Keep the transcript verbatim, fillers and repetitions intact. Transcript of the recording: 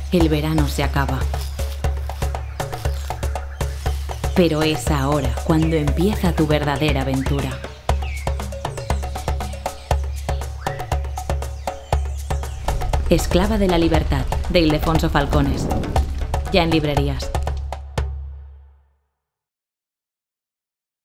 El verano se acaba. Pero es ahora cuando empieza tu verdadera aventura. Esclava de la libertad, de Ildefonso Falcones. Ya en librerías.